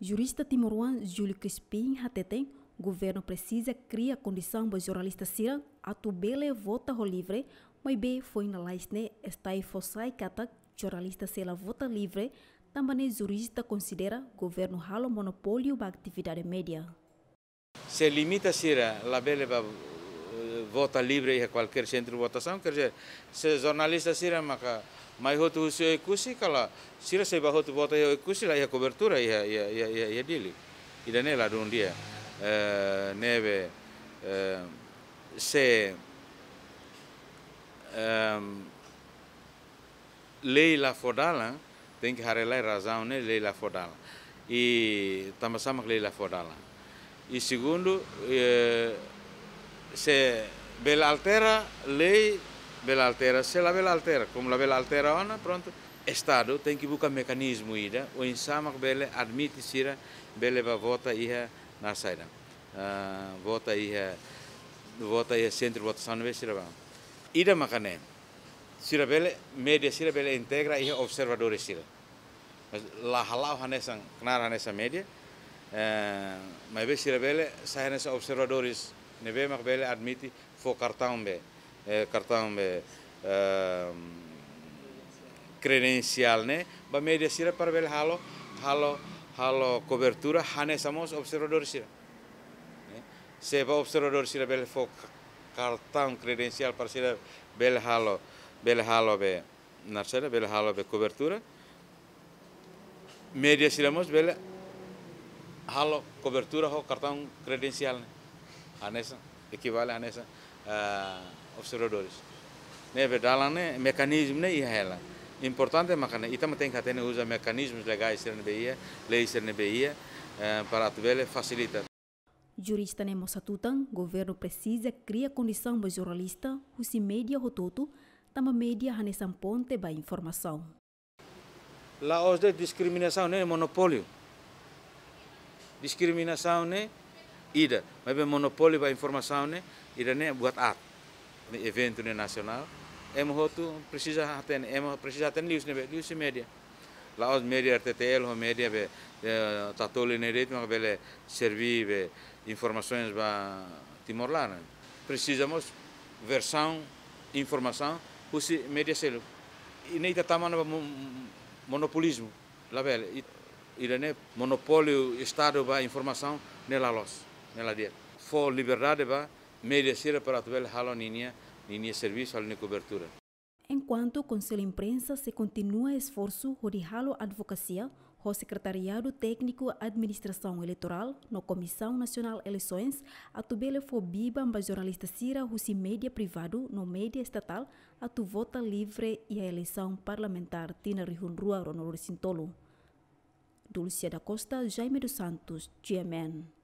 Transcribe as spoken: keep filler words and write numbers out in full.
Jurista timoruan Júlio Crispim Hateteng, governo precisa criar condição para jornalista Sira atu bele vota ho livre, mas be foi na laisne está e fossai kata jornalista sela vota livre, também jurista considera governo halo monopólio ba atividade média. Se limita Sira la bele ba vota livre em qualquer centro de votação, quer dizer, se jornalista Sira maka mai hotu usi ekusi kala Sira se ba hotu vota e ekusi la ia cobertura ia ia ia ia dili. Ida nela dun dia uh, neve uh, se um, lei la fodala tem que harelai razão né lei la fodala e também sama lei la fodala e segundo uh, se bela altera lei bela altera se la bela altera como la bela altera ona pronto Estado tem que buscar mecanismo ida o insama bele admite sira bele va vota iha na saída uh, vota iha vota iha centro de votação no sira ba ida makane sira bele media sira bele integra iha observadores sira la halau hanesan knar hanesa media uh, mas be sira bele sai hanesa observadores neve mak bele admite fo cartão be eh, cartão be uh, credencial né ba media sira para bel halo halo halo cobertura hane samos observador sira se ba observador sira bel fo cartão credencial para sira bel halo bel halo be na sira bel halo be cobertura media sira mos bel halo cobertura ho cartão credencial né anesa equivale anesa uh, observadores né verdade mecanismo né ia importante makanya ita tem que ter usa mecanismos legais ser na B I A, leis ser na B I A para atuar facilita. Jurista ne mosatutan, governo precisa criar condição para jornalista, usi media hototo, tama media hanesan ponte ba informação. La os de discriminação né monopólio. Discriminação né ida, mas be monopólio ba informação né ida né buat art, evento né nacional. Emo hotu precisa haten emo precisa haten news ne news media la os media R T T L ho media be tatoli ne ritmo bele servi be informações ba Timor-Leste precisamos versão informação usi media selo e nem tamana monopolismo la bele ida ne monopólio estado ba informação nela los nela dia for liberdade ba media sira para atuar halo ninia linha de serviço ou linha de cobertura. Enquanto o Conselho de Imprensa se continua esforço de halo advocacia, o Secretariado Técnico Administração Eleitoral, na Comissão Nacional Eleições, a tubele fobiba para jornalista Sira, o média privado, no média estatal, a tu vota livre e a eleição parlamentar tina rihunrua ronoro sintolo. Dulcia da Costa, Jaime dos Santos, G M N.